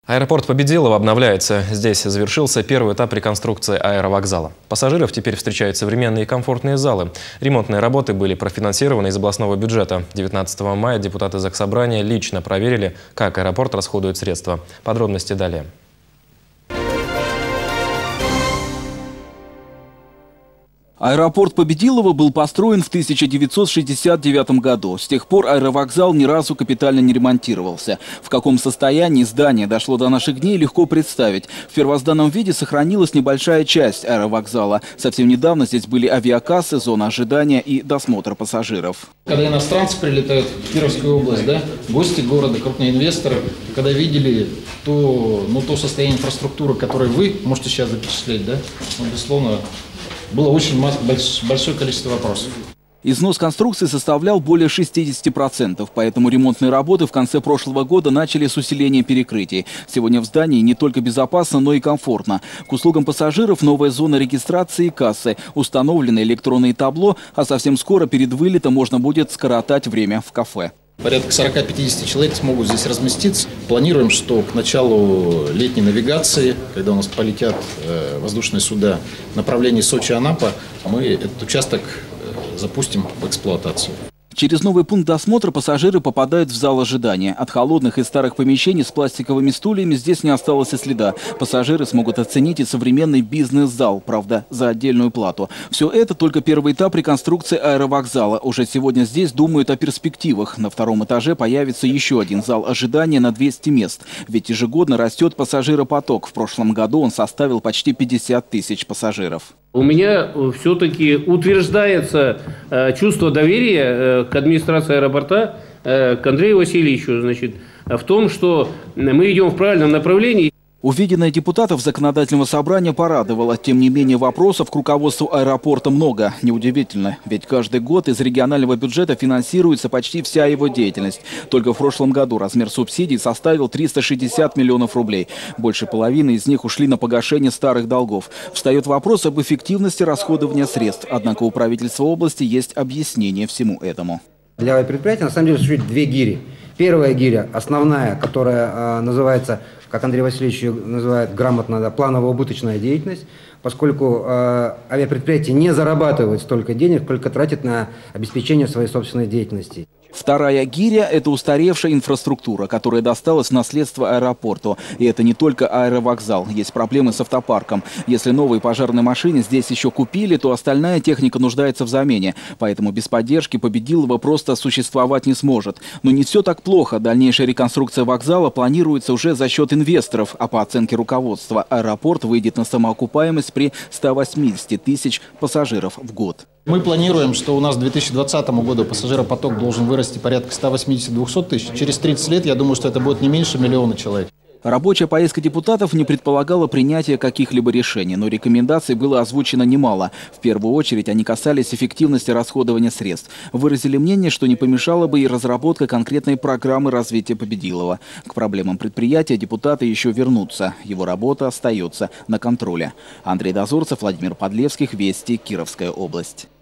Аэропорт Победилова обновляется. Здесь завершился первый этап реконструкции аэровокзала. Пассажиров теперь встречают современные и комфортные залы. Ремонтные работы были профинансированы из областного бюджета. 19 мая депутаты Заксобрания лично проверили, как аэропорт расходует средства. Подробности далее. Аэропорт Победилова был построен в 1969 году. С тех пор аэровокзал ни разу капитально не ремонтировался. В каком состоянии здание дошло до наших дней, легко представить. В первозданном виде сохранилась небольшая часть аэровокзала. Совсем недавно здесь были авиакассы, зона ожидания и досмотр пассажиров. Когда иностранцы прилетают в Кировскую область, гости города, крупные инвесторы, когда видели то состояние инфраструктуры, которое вы можете сейчас запечатлеть, безусловно, было очень большое количество вопросов. Износ конструкции составлял более 60%, поэтому ремонтные работы в конце прошлого года начали с усиления перекрытий. Сегодня в здании не только безопасно, но и комфортно. К услугам пассажиров новая зона регистрации и кассы, установлены электронные табло, а совсем скоро перед вылетом можно будет скоротать время в кафе. Порядка 40-50 человек смогут здесь разместиться. Планируем, что к началу летней навигации, когда у нас полетят воздушные суда в направлении Сочи-Анапа, мы этот участок запустим в эксплуатацию. Через новый пункт досмотра пассажиры попадают в зал ожидания. От холодных и старых помещений с пластиковыми стульями здесь не осталось и следа. Пассажиры смогут оценить и современный бизнес-зал, правда, за отдельную плату. Все это только первый этап реконструкции аэровокзала. Уже сегодня здесь думают о перспективах. На втором этаже появится еще один зал ожидания на 200 мест. Ведь ежегодно растет пассажиропоток. В прошлом году он составил почти 50 тысяч пассажиров. У меня все-таки утверждается чувство доверия к администрации аэропорта, к Андрею Васильевичу, в том, что мы идем в правильном направлении. Увиденное депутатов законодательного собрания порадовало. Тем не менее, вопросов к руководству аэропорта много. Неудивительно, ведь каждый год из регионального бюджета финансируется почти вся его деятельность. Только в прошлом году размер субсидий составил 360 миллионов рублей. Больше половины из них ушли на погашение старых долгов. Встает вопрос об эффективности расходования средств. Однако у правительства области есть объяснение всему этому. Для предприятия на самом деле существует две гири. Первая гиря, основная, которая называется, как Андрей Васильевич ее называет грамотно, планово-убыточная деятельность, поскольку авиапредприятие не зарабатывает столько денег, сколько тратит на обеспечение своей собственной деятельности. Вторая гиря – это устаревшая инфраструктура, которая досталась в наследство аэропорту. И это не только аэровокзал. Есть проблемы с автопарком. Если новые пожарные машины здесь еще купили, то остальная техника нуждается в замене. Поэтому без поддержки Победилова просто существовать не сможет. Но не все так плохо. Дальнейшая реконструкция вокзала планируется уже за счет инвесторов. А по оценке руководства, аэропорт выйдет на самоокупаемость при 180 тысяч пассажиров в год. Мы планируем, что у нас к 2020 году пассажиропоток должен вырасти порядка 180-200 тысяч. Через 30 лет, я думаю, что это будет не меньше миллиона человек. Рабочая поездка депутатов не предполагала принятия каких-либо решений, но рекомендаций было озвучено немало. В первую очередь они касались эффективности расходования средств. Выразили мнение, что не помешала бы и разработка конкретной программы развития Победилова. К проблемам предприятия депутаты еще вернутся. Его работа остается на контроле. Андрей Дозорцев, Владимир Подлевских, Вести, Кировская область.